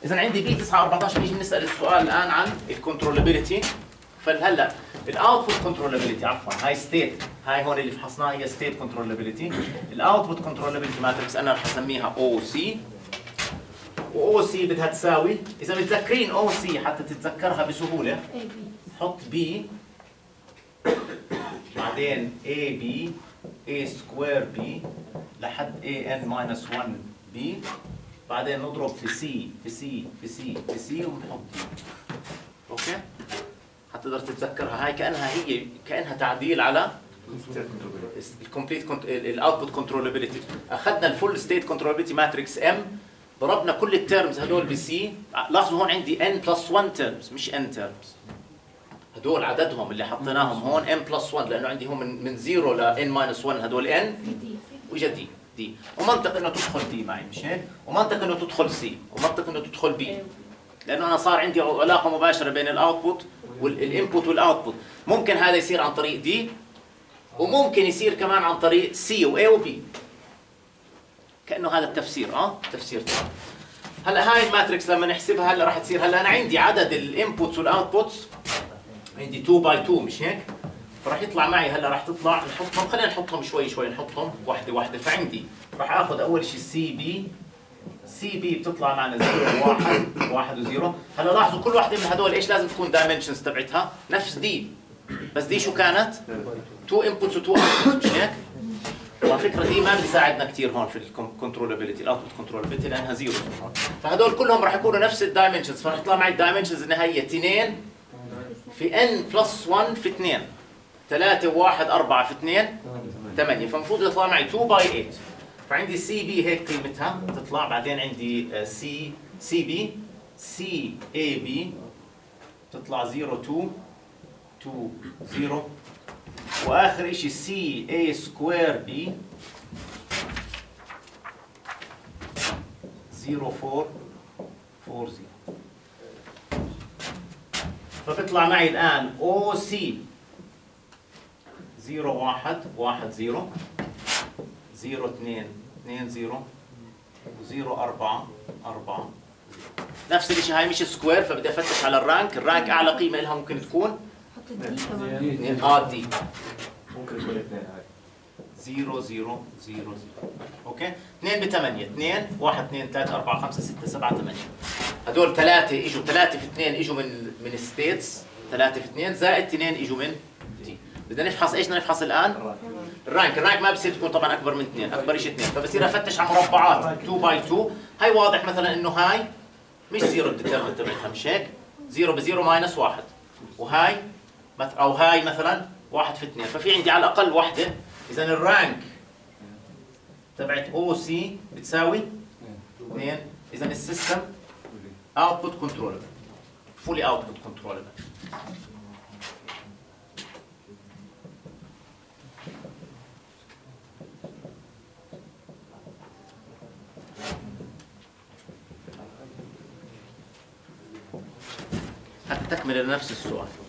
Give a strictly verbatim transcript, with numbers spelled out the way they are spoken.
اذا عندي بي تسعة أربعتاشر نيجي نسال السؤال الان عن الكنترولابيلتي. فهلا الاوتبوت كنترولابيلتي عفوا هاي ستيت، هاي هون اللي فحصناها هي ستيت كنترولابيلتي. الاوتبوت كنترولابيلتي ماتريكس انا رح اسميها او سي، واو سي بدها تساوي، اذا متذكرين او سي حتى تتذكرها بسهوله حط بي بعدين اي بي اي سكوير بي لحد اي ان ماينس واحد بي، بعدين نضرب في سي في سي في سي في سي ونحط دي. اوكي؟ حتقدر تتذكرها. هاي كانها هي كانها تعديل على الكومبليت الاوتبوت كنترولابيلتي. اخذنا الفول ستيت كنترولابيلتي ماتريكس ام، ضربنا كل التيرمز هدول بسي. لاحظوا هون عندي n بلس واحد تيرمز مش n تيرمز، هدول عددهم اللي حطيناهم هون n بلس واحد لانه عندي هون من من صفر ل n ماينس واحد هدول n واجا دي دي، ومنطق انه تدخل دي معي مش هيك؟ ومنطق انه تدخل سي، ومنطق انه تدخل بي، لانه انا صار عندي علاقه مباشره بين الاوتبوت والانبوت والاوتبوت. ممكن هذا يصير عن طريق دي، وممكن يصير كمان عن طريق سي واي وبي. كانه هذا التفسير اه تفسير تمام. هلا هاي الماتريكس لما نحسبها هلا راح تصير، هلا انا عندي عدد الانبوتس والاوتبوتس عندي اثنين باي اثنين مش هيك؟ فراح يطلع معي هلا راح تطلع نحطهم، خلينا نحطهم شوي شوي نحطهم واحده واحده. فعندي راح اخذ اول شيء سي بي، سي بي بتطلع معنا صفر واحد واحد وزيرو. هلا لاحظوا كل واحده من هدول ايش لازم تكون دايمنشنز تبعتها نفس دي، بس دي شو كانت؟ اثنين انبوتس و اثنين اوتبوتس مش هيك؟ وعلى فكره دي ما بتساعدنا كثير هون في الكنترولابيلتي، الاوتبوت كنترولابيلتي لانها زيرو هون. فهدول كلهم راح يكونوا نفس الدايمنشنز، فراح يطلع معي الدايمنشنز النهائيه اثنين في n بلس واحد في اثنين، ثلاثة و1 أربعة في اثنين ثمانية، فالمفروض يطلع معي اثنين باي ثمانية. فعندي سي بي هيك قيمتها تطلع، بعدين عندي سي سي بي سي اي بي تطلع صفر اثنين اثنين صفر، واخر شيء سي اي سكوير بي صفر أربعة أربعة صفر. فبيطلع معي الان او سي صفر واحد واحد صفر صفر اثنين اثنين صفر صفر أربعة أربعة. نفس الشيء هاي مش سكوير، فبدي افتش على الرانك، الرانك اعلى قيمه لها ممكن تكون حط الدي كمان اه دي ممكن تكون اثنين هاي صفر صفر صفر صفر. اوكي؟ اثنين ب ثمانية، اثنين واحد اثنين ثلاثة أربعة خمسة ستة سبعة ثمانية. هدول ثلاثة اجوا، ثلاثة في اثنين اجوا من من ستيتس، ثلاثة في اثنين زائد اثنين اجوا من دي. بدنا نفحص ايش بدنا نفحص الان؟ الرانك، الرانك ما بصير تكون طبعا اكبر من اثنين، اكبر شيء اثنين، فبصير افتش على مربعات اثنين باي اثنين. هاي واضح مثلا انه هاي مش زيرو الديترمنت تبعتها مش هيك؟ زيرو بزيرو ماينس واحد، وهاي او هاي مثلا واحد في اثنين، ففي عندي على الاقل وحده. اذا الرانك تبعت او سي بتساوي اثنين. اذا السيستم اوتبوت كنترولبل، فولي اوتبوت كنترولبل. حتى تكمل لنفس السؤال.